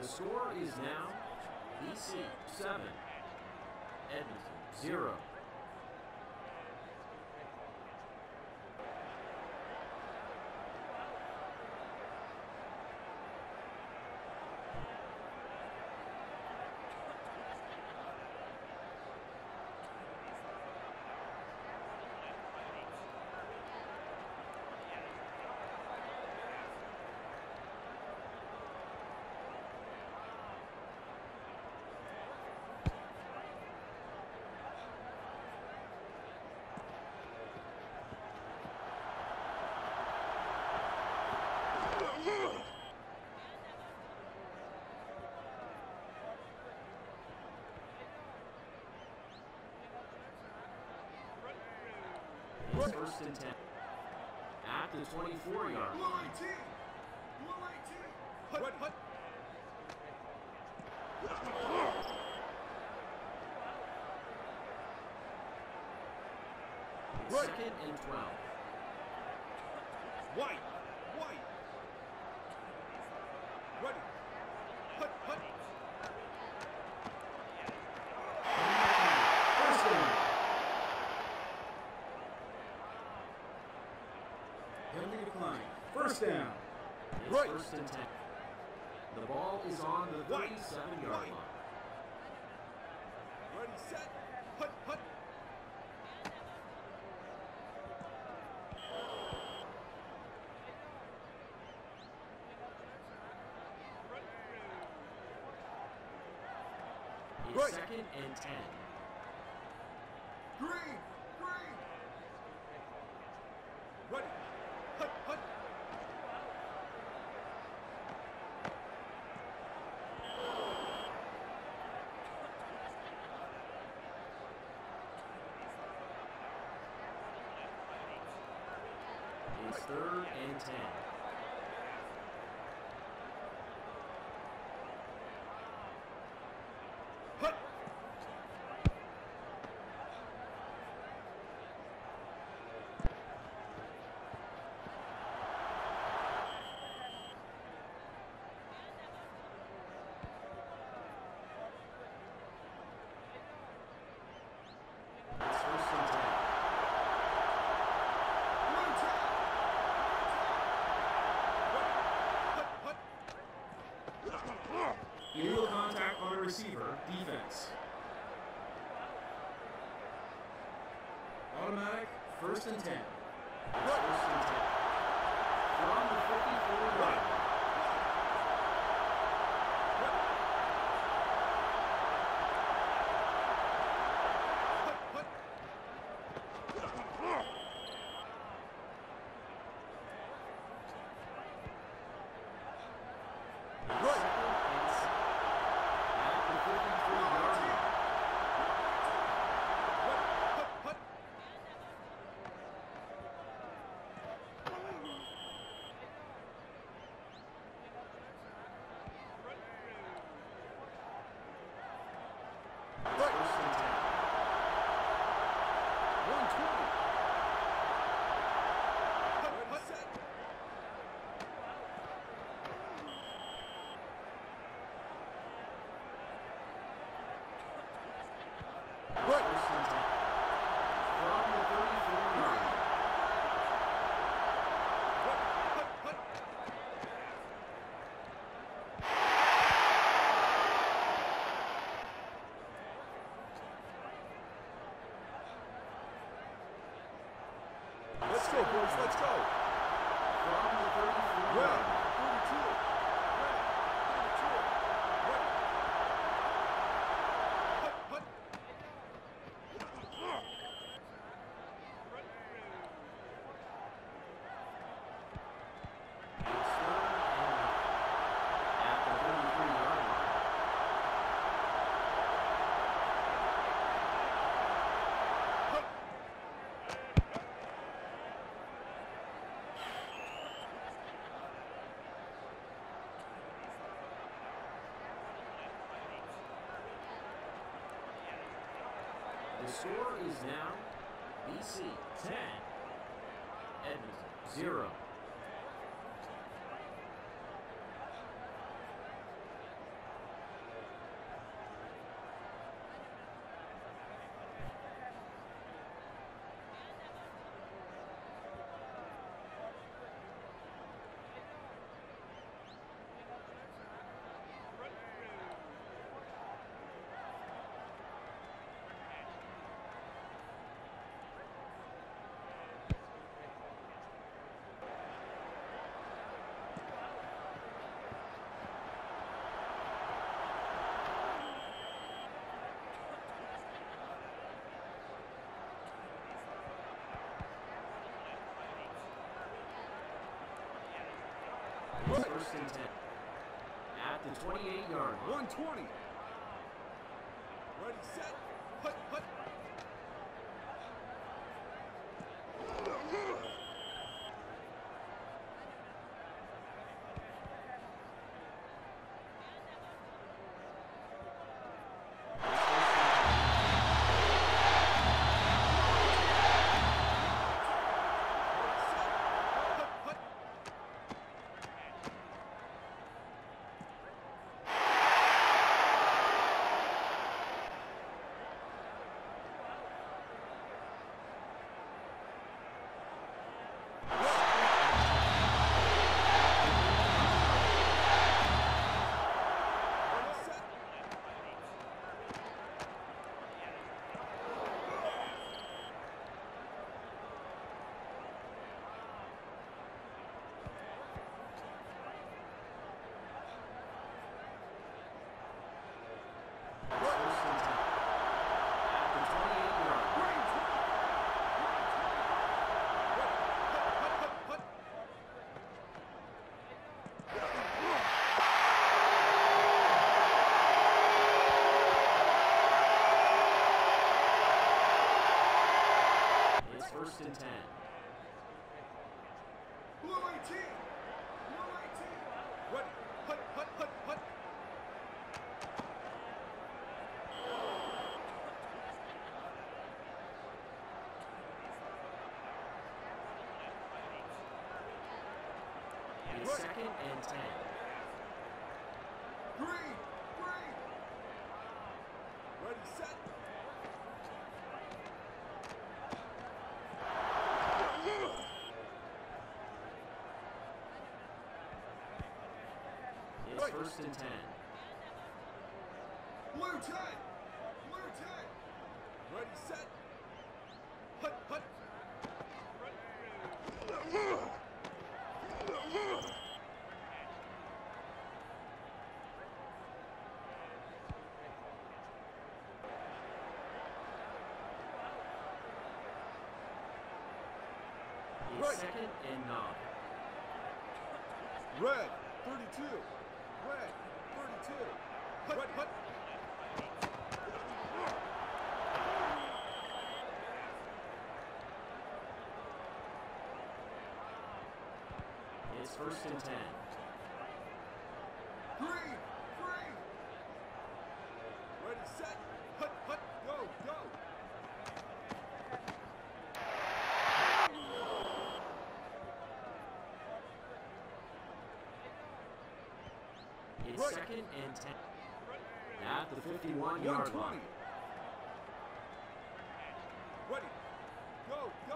score is now BC 7, Edmonton 0. It's first and 10 at the 24-yard line. Second and 12. White. Ready. Hut. First down. Penalty decline. First down. It's Right. first and 10. The ball is on the 37-yard line. Ready, set. Hut. It's Right. second and 10. Green. Ready. Hut. It's third and 10. Hut. It's first and 10. Illegal contact on a receiver. Defense. Automatic. First and 10. First and 10. From the 54-yard line. Let's go, boys. Let's go. From the 34-yard line. The score is now BC 10, Edmonton 0. first and 10. At the 28-yard line. 120. Ready, set, hut, hut. First and 10. Blue 18. Blue 18. Ready, hut, hut, hut, hut. It's second and 10. Green, green. Ready, set. It's first and 10. Blue 10. Blue 10. Ready, set. Hut, hut. It's second and 9. Red 32. Red 32. Hut, hut. It's first and 10. Green, green. Ready, set. Hut, hut. Go, go. It's second and 10. At the 51-yard 120. line. Ready. Go, go.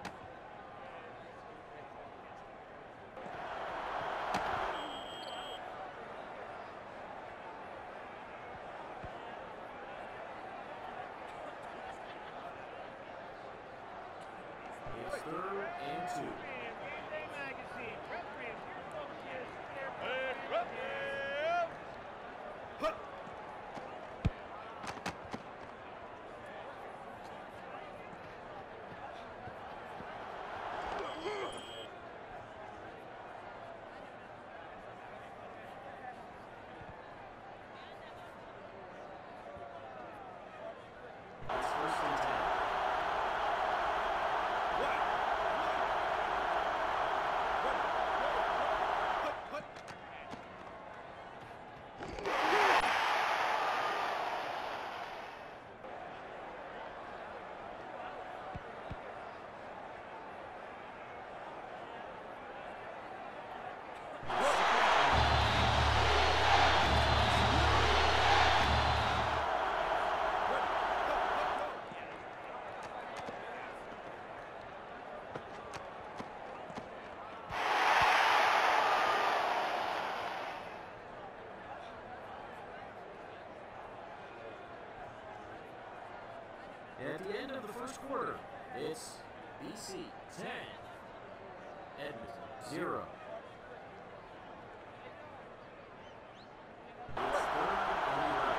It's third and 2. Hut. It's first and 10. What? Hut, hut. At the end of the first quarter, it's BC 10, Edmonton 0. It's third and 11.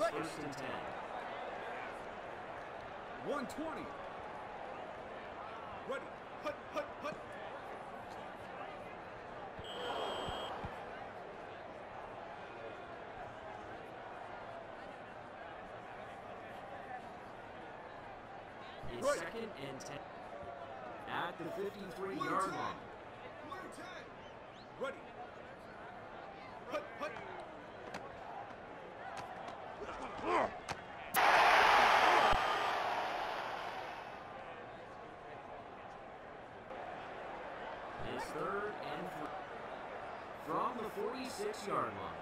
It's first and 10. 120. Ready. Hut, hut, hut. It's second and 10. At the 53-yard line. Blue 10. Ready. Hut, hut. It's third and 3. From the 46-yard line.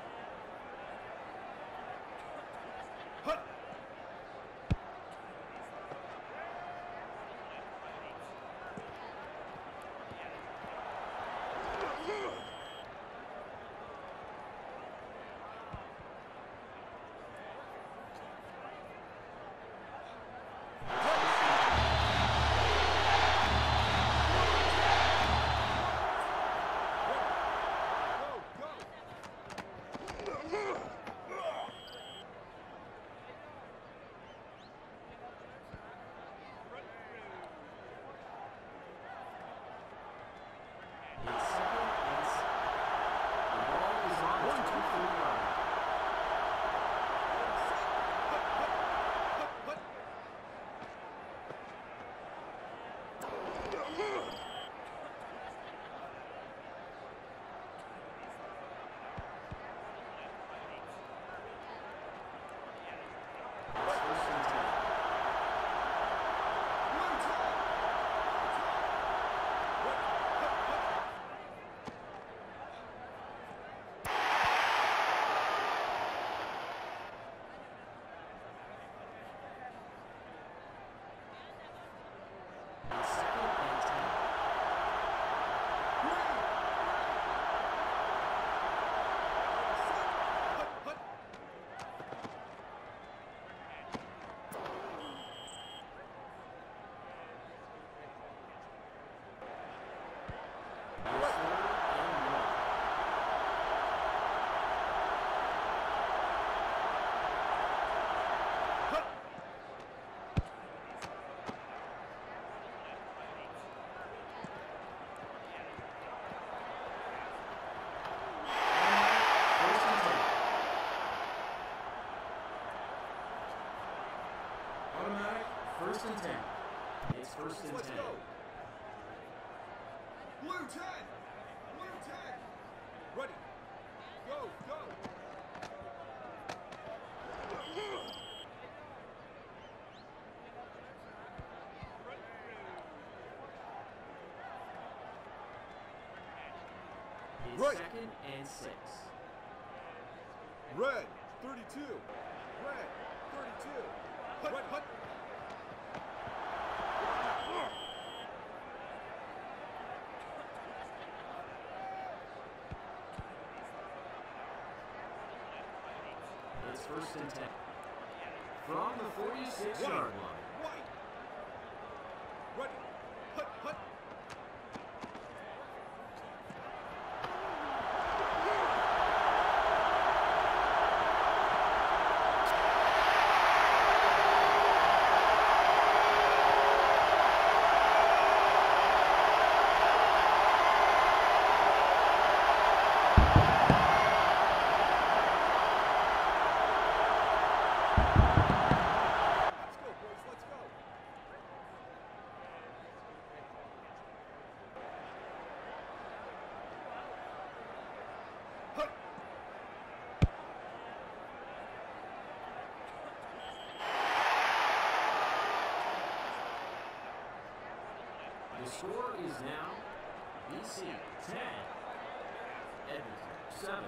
Hut. It's second and 6. The ball is on the 23-yard line. It's first and 10. It's second and 10. It's third and 1. First and 10. Automatic, first and 10. It's first and Let's 10. go. Blue 10. Blue 10. Ready. Go, go. It's Right. second and 6. Red 32. Red 32. Hut, hut. It's first and 10. From the 46-yard line. White. Ready. Hut, hut. Let's go, boys. Let's go. Hut. The score is now BC 10, Edmonton 7.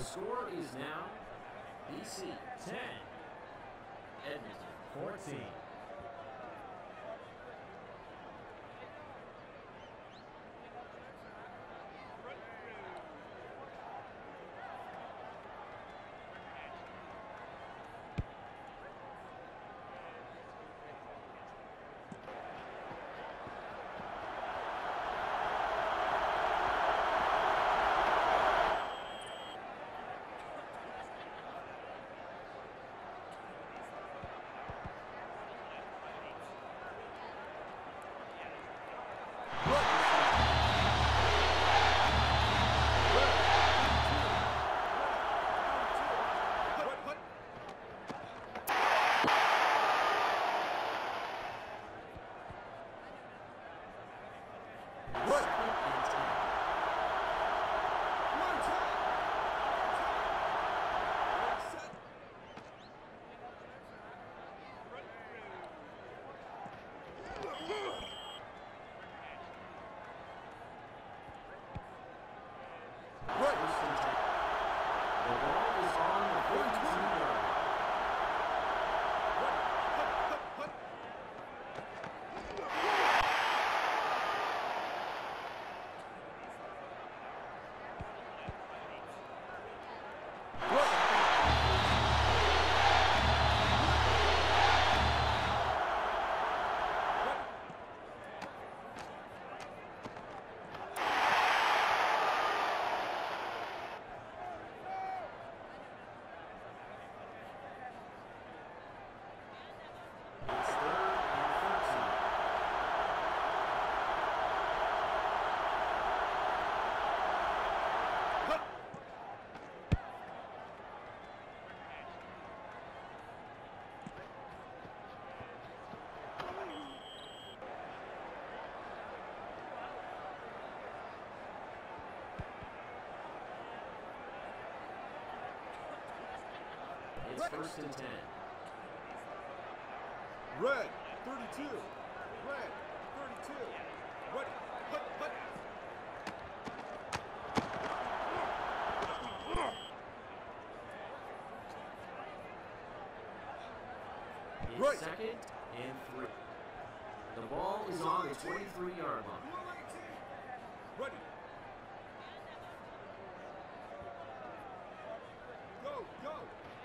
The score is now BC 10, 10, Edmonton 14. It's first and 10. Red, 32. Red, 32. Ready. Hut, hut. It's Right. second and 3. The ball is on the 23-yard line. Blue 18. Ready. Go, go.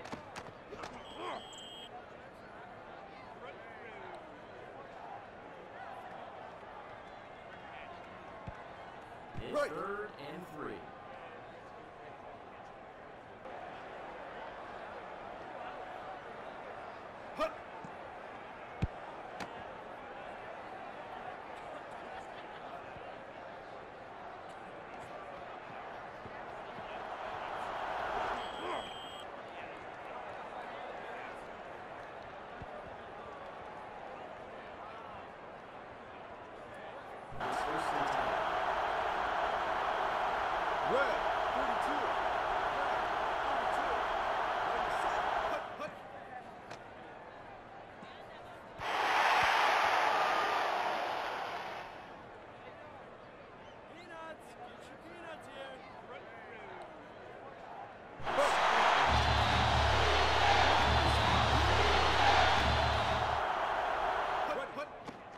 It's Right. third and 3. Hut. It's first and 10. Red, 32. Red, 32. Ready, set. Hut, hut. Peanuts! Get your peanuts here! Hut, hut.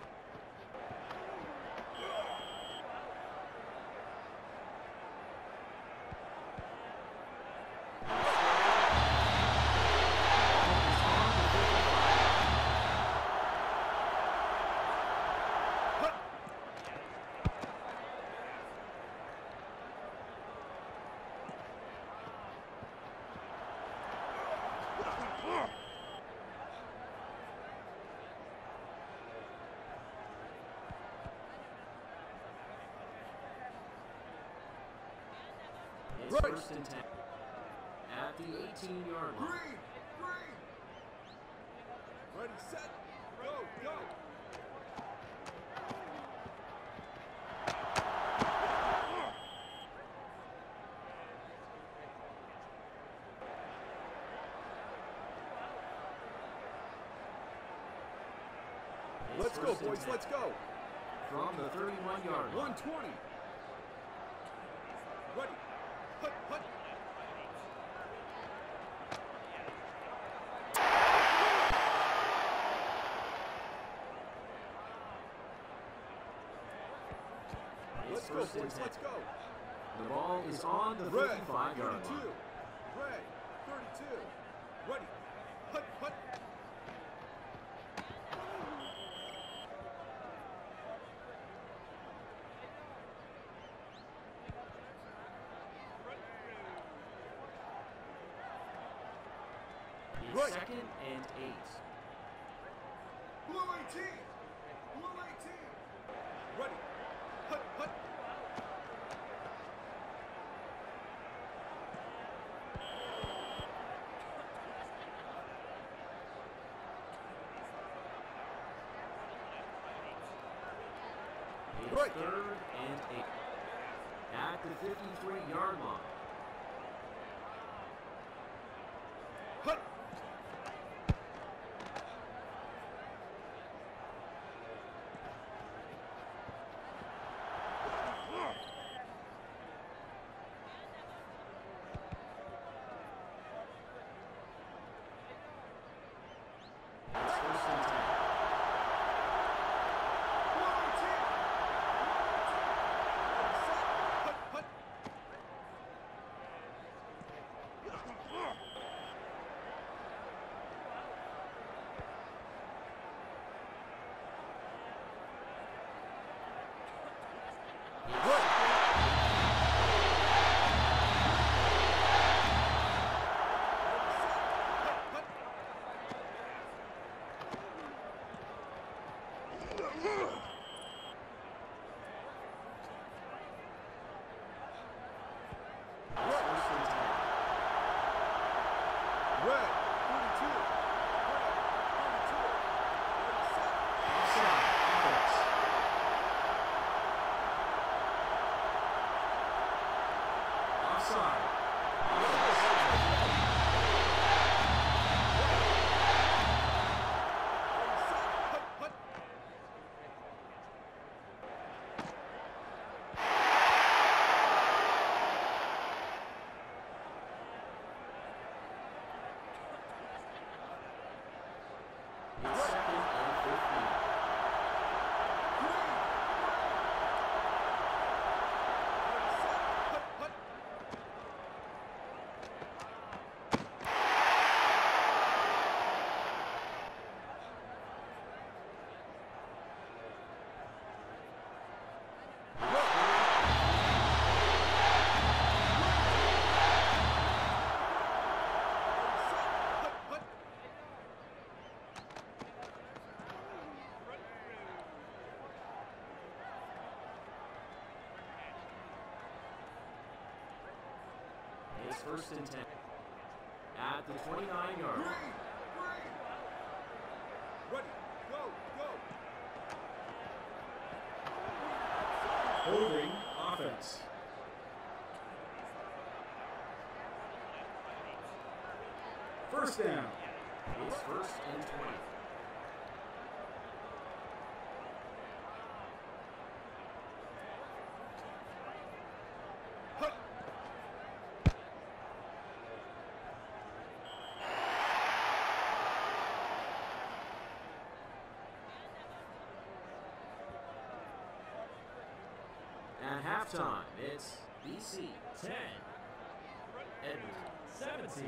Hut. It's Right. first and 10. At the 18-yard line. Green, green. Ready, set. Go, go. It's Let's go, first and boys. 10. Let's go. From the 31-yard line. 120. Ready. Hut, hut. go, first and boys. 10. Let's go. The ball is on the Red, 55-yard 32. line. Red, 32. Ready. Hut, hut. It's Right. second and 8. Blue 18. Blue 18. Ready. Hut, hut. It's Right. third and 8. At the 53-yard line. Hut. It's first and 10. Blue 18. Ready, set. Hut, hut. First and 10. Red, 32. Red, 32. Ready, set. Offside. Offense. Offside. Offense. Ready, set. Hut, hut. It's second and 15. Green. Ready, set. Hut, hut. Ready, set. Hut, hut. It's first and 10. At the 29-yard Green. line. Green. Ready. Go. Go. Holding offense. First down. It's first and 20. Hut. At halftime, it's BC 10, Edmonton 17.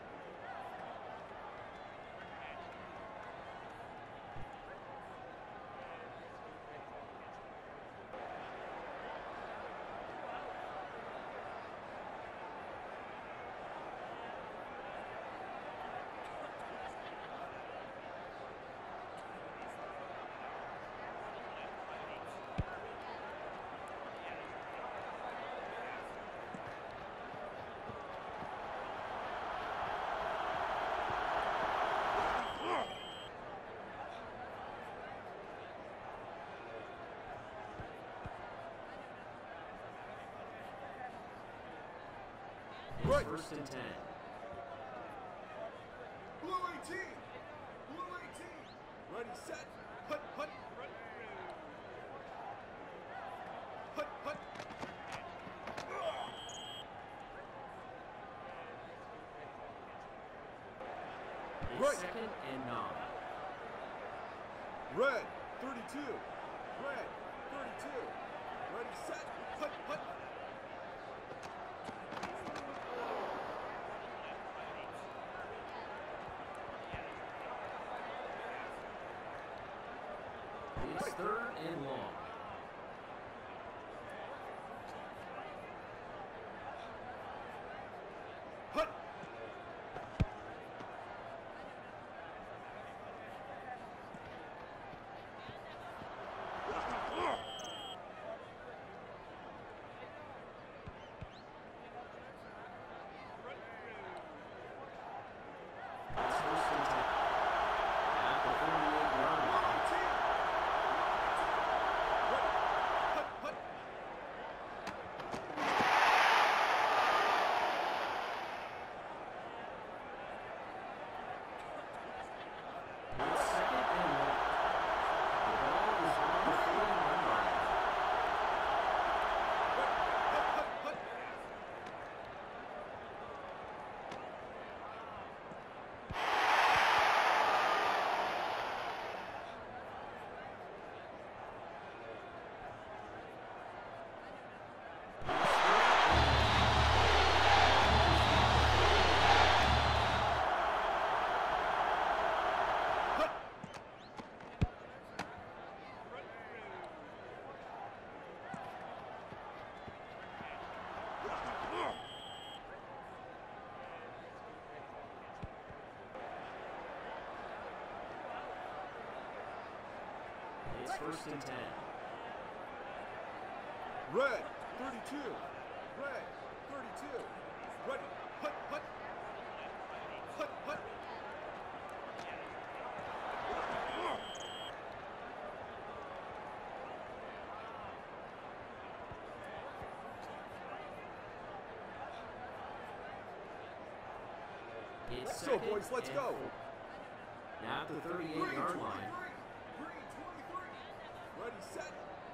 It's Right. first and 10. Blue 18. Blue 18. Ready, set. Hut, hut. Hut, hut. It's Right. second and 9. Red, 32. Red, 32. Ready, set. Hut, hut. It's third and long. Hut. It's first and 10. At the 48-yard line. Hut, hut. It's second and long. The ball is on the 41-yard line. Hut, hut, hut. It's first and 10. Red, 32. Red, 32. Ready. Hut, hut. Hut, hut. It's So, second boys, let's and go. 4. Now at the 38-yard line. Green, 23. Ready, set.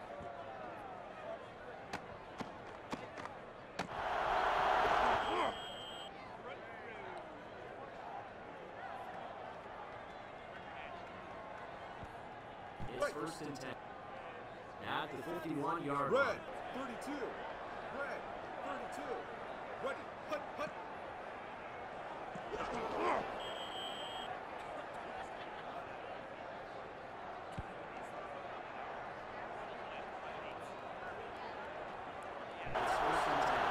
It's first and 10. Now at the 51-yard Red, line. 32. Red, 32. Ready, hut, hut. It's first and 10.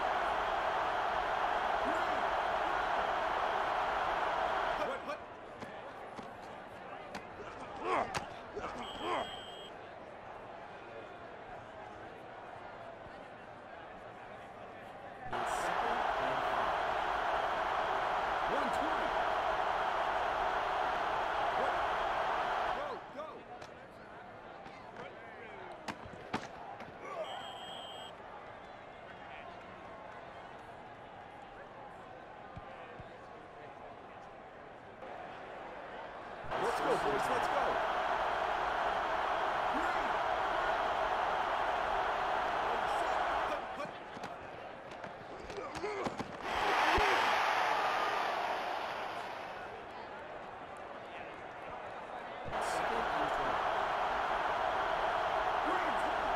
Hut, hut. It's second and 5. 120. Go, go. Let's go, boys, let's go. Green. Hut, hut. It's second and 12. Green.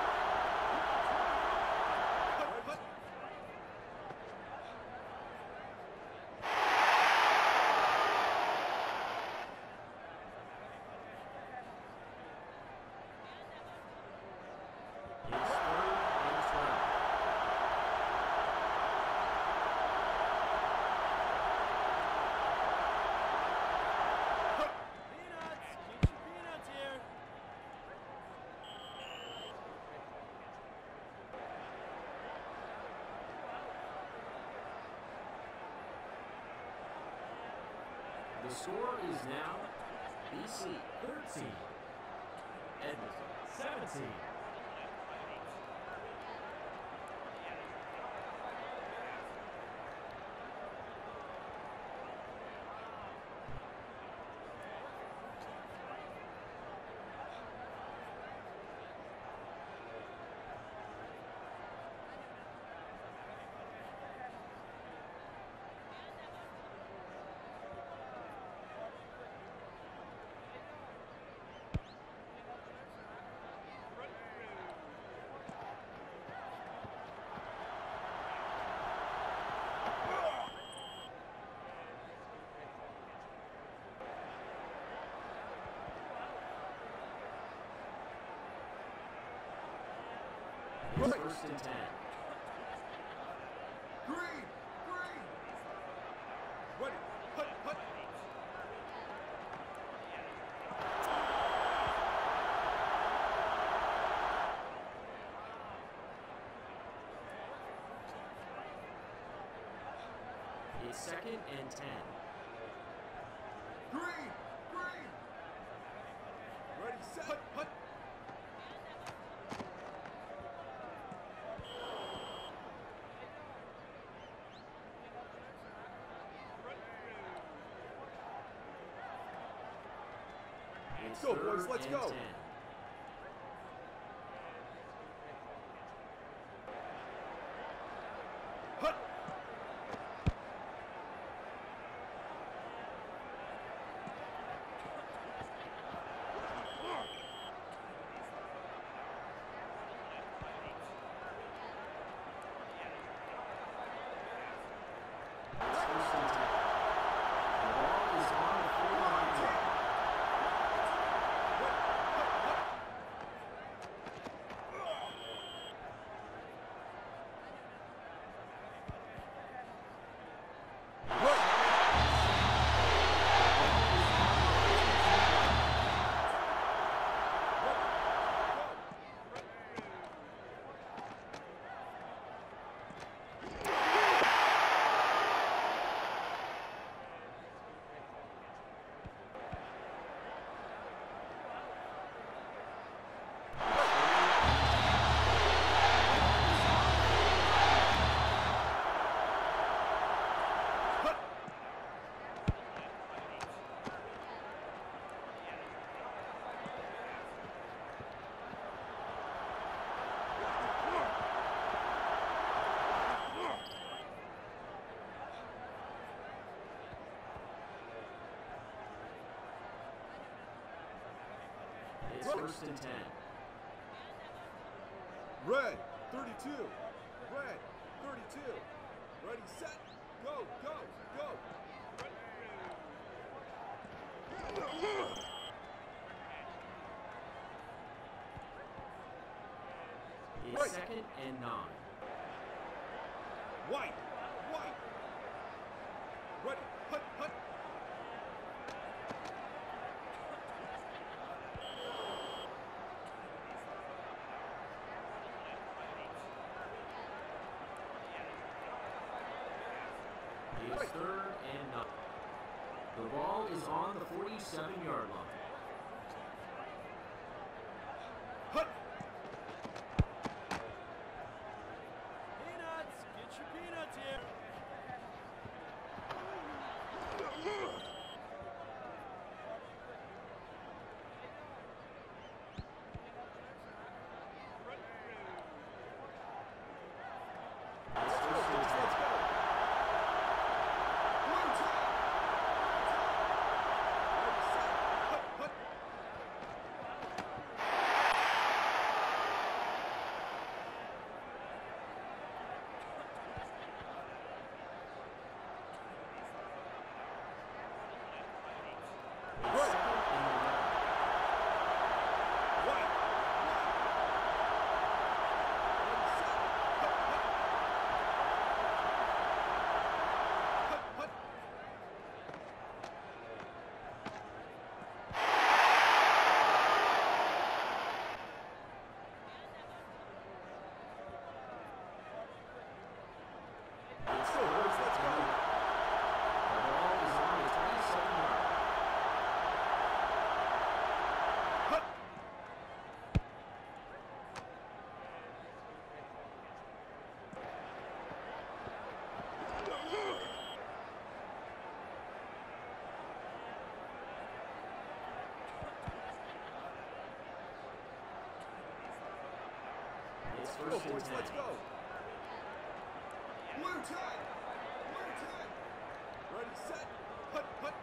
Hut, hut. It's third and 12. Peanuts! Get your peanuts here! The score is now BC 13, Edmonton 17. It's first and 10. Green! Green! Ready! Hut! Hut! It's second and 10. Green! Green! Ready, set, hut, hut! It's Go, third boys, let's and go. 10. Hut! It's first and 10. The ball is on the 49-yard line. It's first and 10. Red, 32. Red, 32. Ready, set, go, go, go. It's Right. second and 9. White, white. Ready, hut, hut. It's third and 9. The ball is on the 47-yard line. Hut. Peanuts! Get your peanuts here! It's first and 10. Let's go. Blue team. Ready, set, hut, hut. It's second and 11. White, white. Ready, set, hut, hut. Hut, hut. It's Go, boys, let's go. The ball is on the 27-yard line. Hut. It's Go, first and boys, 10. let's go. Blue 10. Blue 10. Ready, set, hut, hut.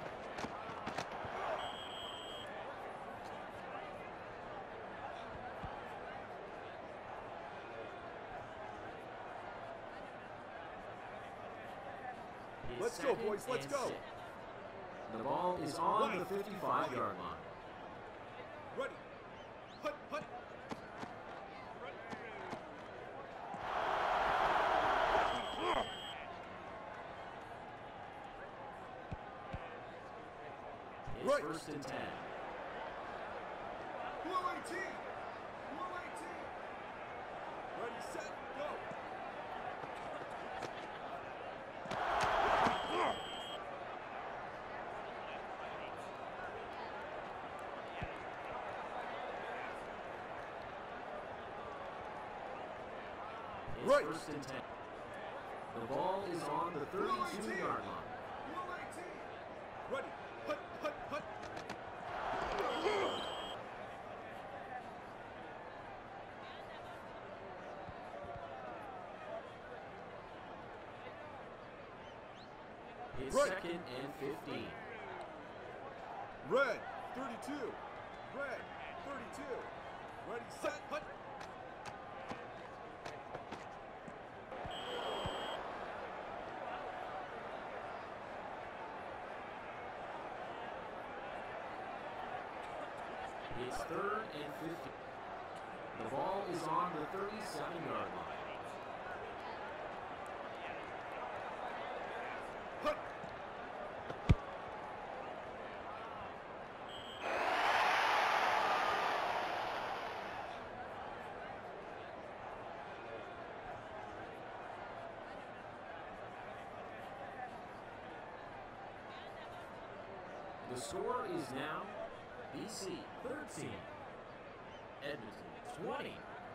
It's Let's go, second boys, let's and go. 6. The ball is on the Right. 55-yard line. Ready, hut, hut. It's Right. first and 10. Blue 18. Blue 18. Ready, set, go. It's Right. first and 10. The ball is on the 32-yard line. Blue 18. Ready, hut, hut, hut. It's Right. second and 15. Red, 32. Red, 32. Ready, set, hut. It's third and 50. The ball is on the 37-yard line. Hut. The score is now BC 13, Edmonton 20.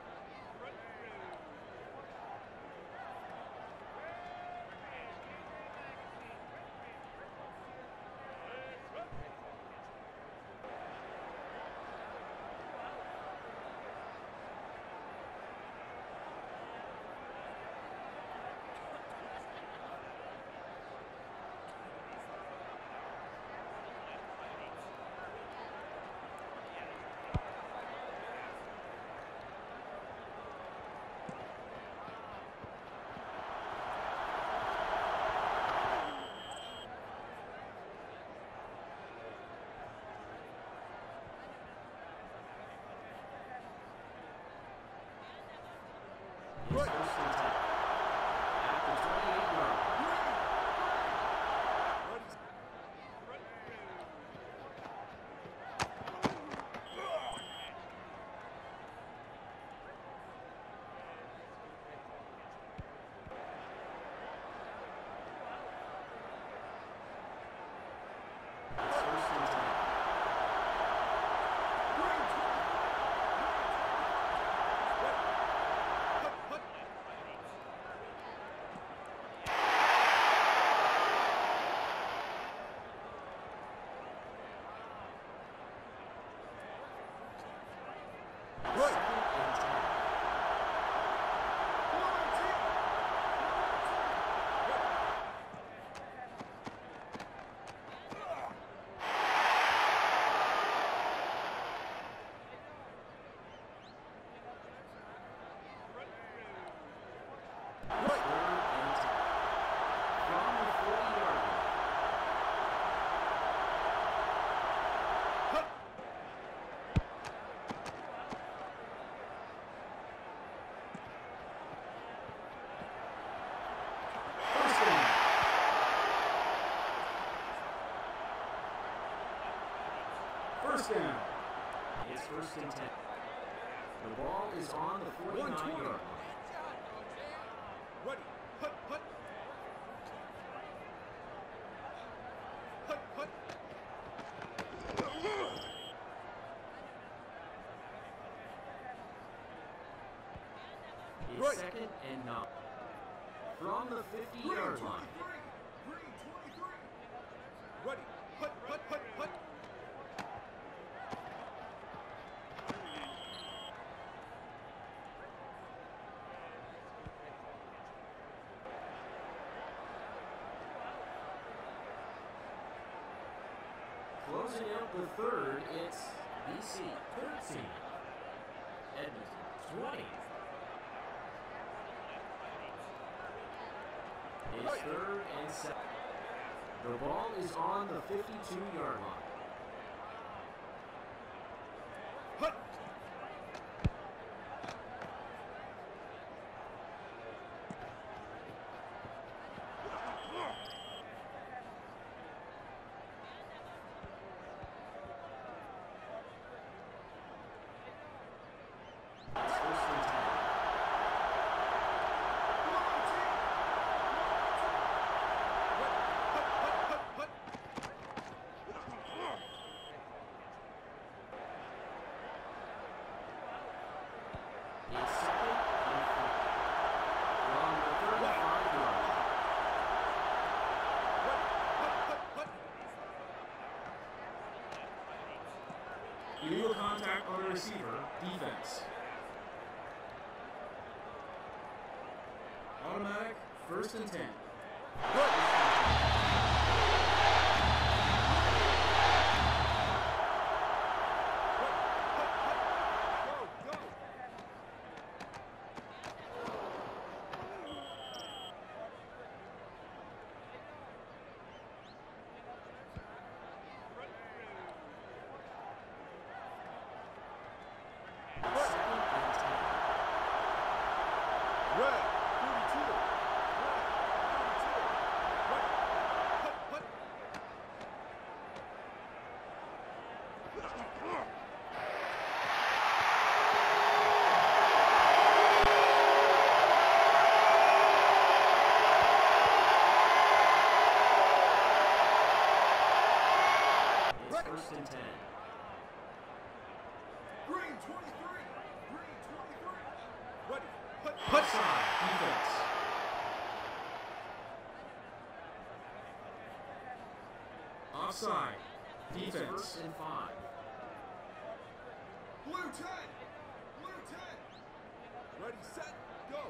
It's Right. first and 10. At the 28-yard line. Ready. It's first and 10. Green 20. Hut, hut. It's Right. second and 10. Blue 18. Third and 10. From the 40-yard line. Hut. First down. First down. It's first and 10. The ball is on the 49-yard line. Ready. Hut, hut. Hut, hut. It's Right. second and 9. From the Green 50-yard 23. line. Green 23. Ready. Hut, hut, hut, hut. Closing out the third, it's BC 13, Edmonton 20. It's third and 7. The ball is on the 52-yard line. Hut. Illegal contact on the receiver. Defense. Automatic. 1st and 10. First and 10. Green 23. Green 23. Ready. Outside. Defense. Offside. It's Defense. 1st and 5. Blue 10. Blue 10. Ready, set, go.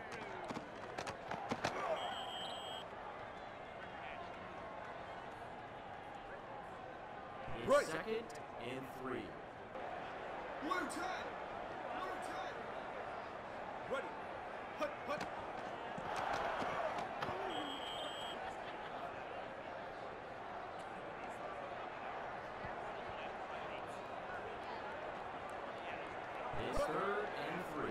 It's Right. 2nd and 3. Blue 10. Blue 10. Ready. Hut, hut. It's 3rd and 3.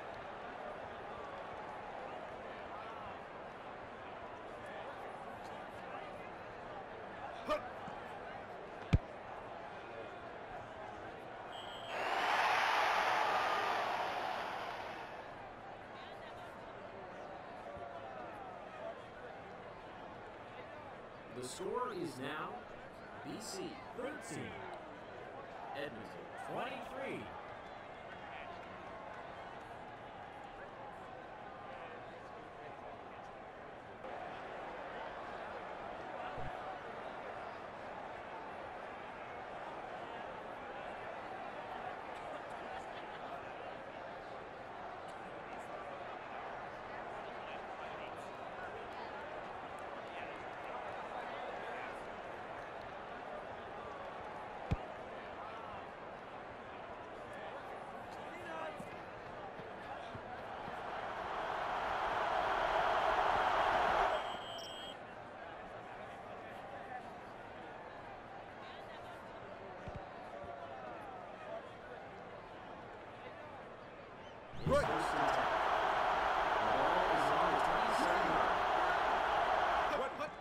Hut. The score is now BC 13, Edmonton 23. It's Right. 1st and 10. The ball is on the 27-yard line. Hut, hut.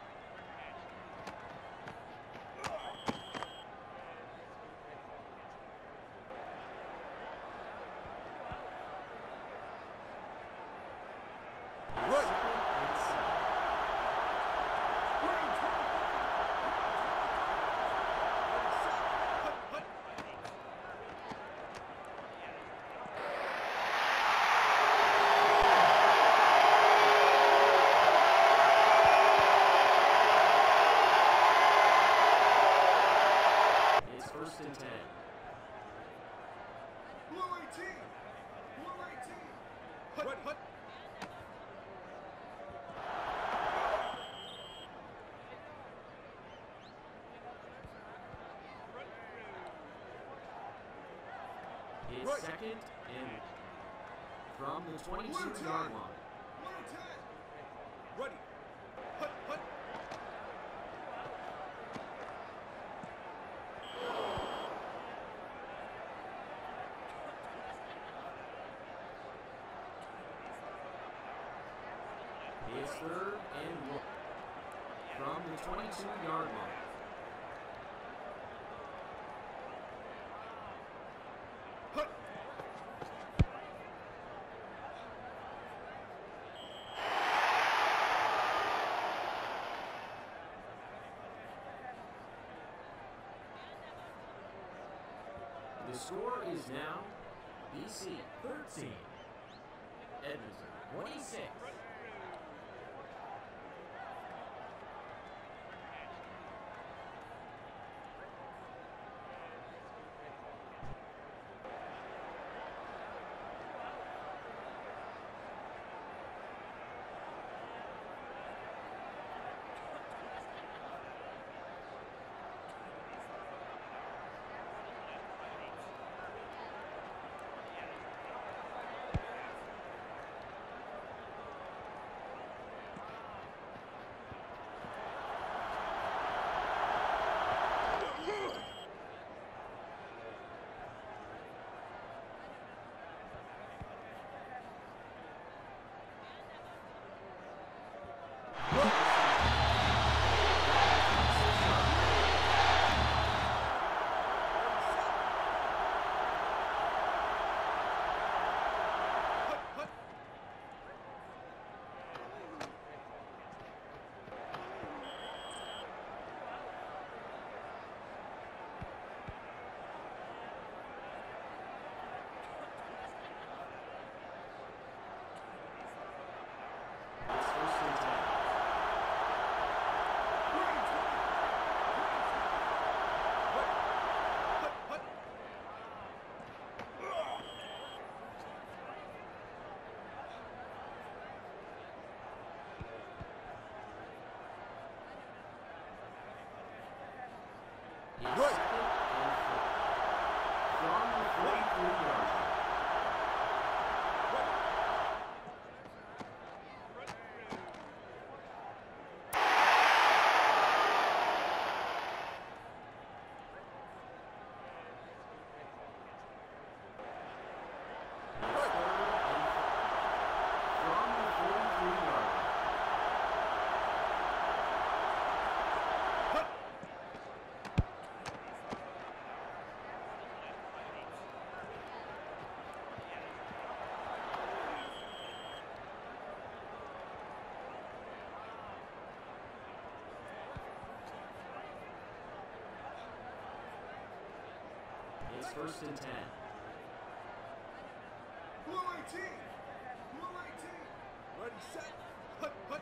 It's Right. 2nd and 7. Green 23. Ready, set, hut, hut. It's 1st and 10. Blue 18. Blue 18. Hut, hut. It's Right. 2nd and from the Blue 22-yard 10. line. Blue 10. Ready. Hut, hut. It's 3rd and 1 from the 22-yard line. Hut. The score is now BC 13, Edmonton 26. It's second and 4. From the 43-yard line. It's first and 10. Blue 18. Blue 18. Ready, set. Hut, hut.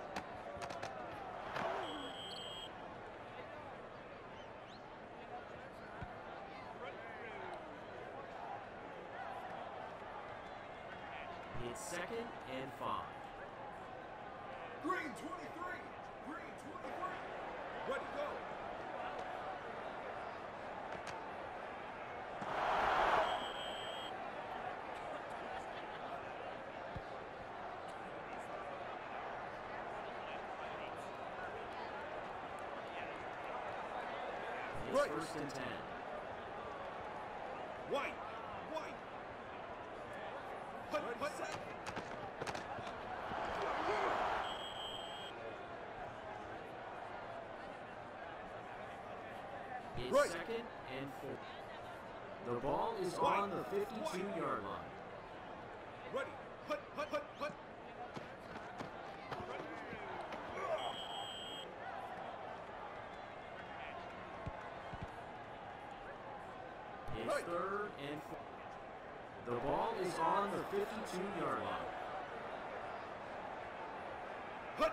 It's second and 5. Green 23. Green 23. Ready, go. It's first and 10. White. White. Hut, hut, set. It's second and 4. The ball is on the 52-yard line. Ready. Hut, hut, hut, hut. It's third and 4. The ball is on the 52-yard line. Hut.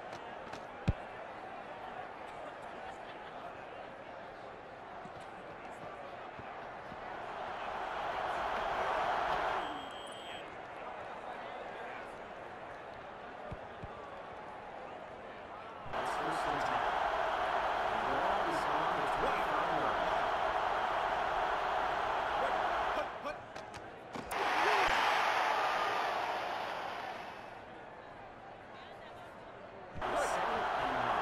It's first and 10. The ball is on the 25-yard line. Hut, hut. It's second and 9.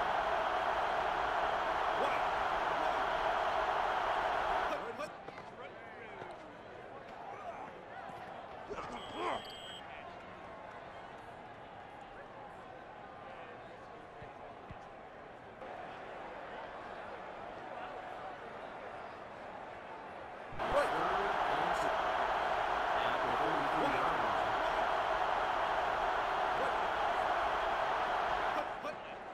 White. White. Hut, hut. Third and 2. At the 33-yard line. Hut, hut.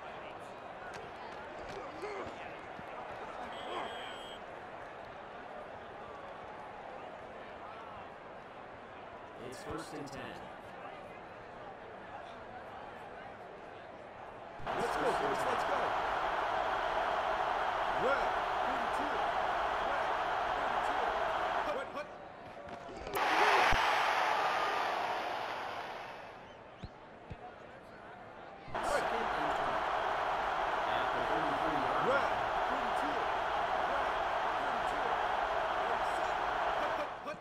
It's first and 10. Let's go, boys. Let's go. Red. 32. Red. 32. Hut, hut. Second and 20. At the 33-yard line. Red. 32. Red. 32. Ready, set. Hut, hut, hut.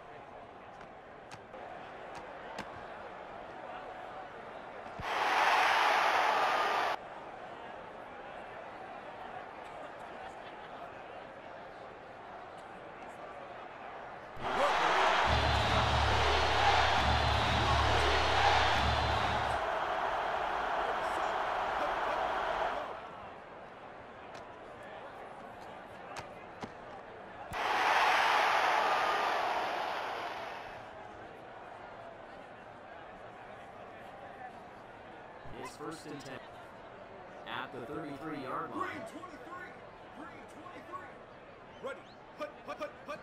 It's first and 10. At the 33-yard line. Green 23. Green 23. Ready. Hut, hut, hut, hut.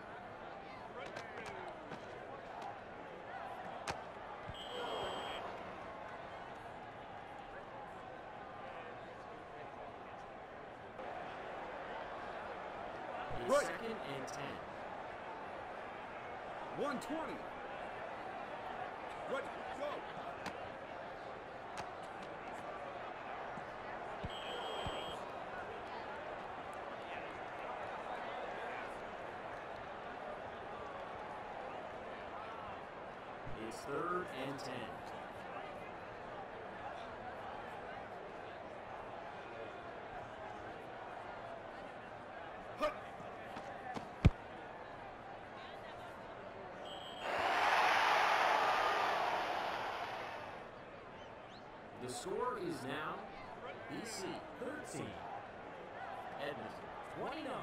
It's Right. second and 10. 120. Ready. Go. 3rd and 10. Hut. The score is now BC 13, Edmonton 29.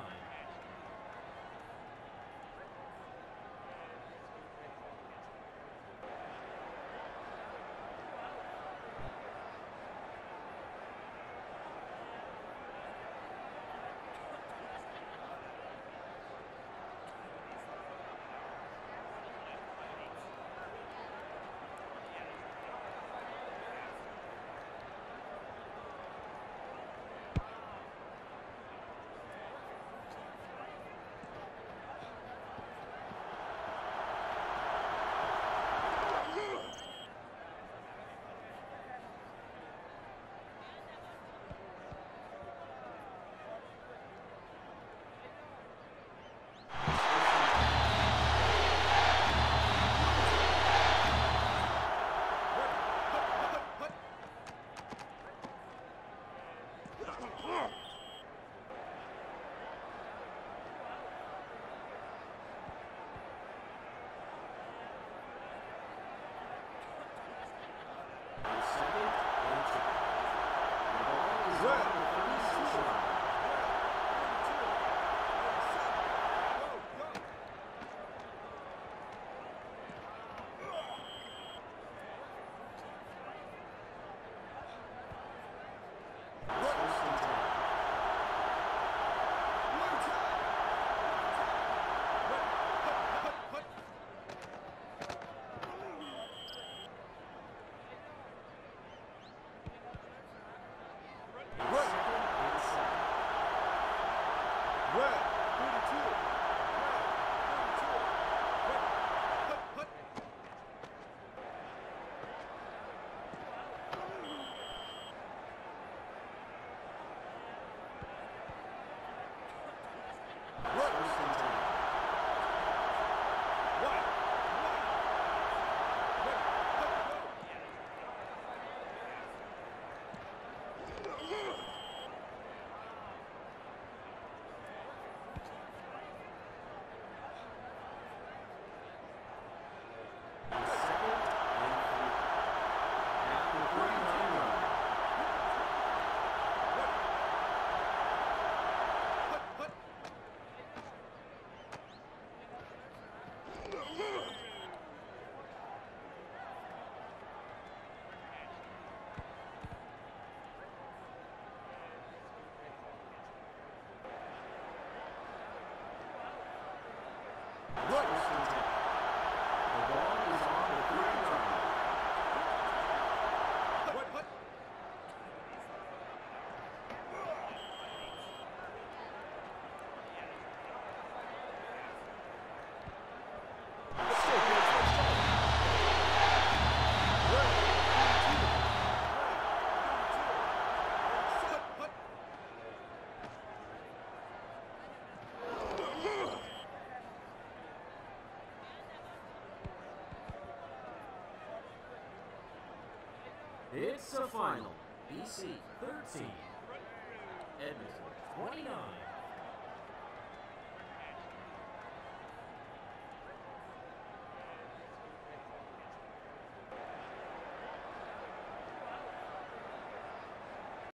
It's a final. BC 13, Edmonton 29.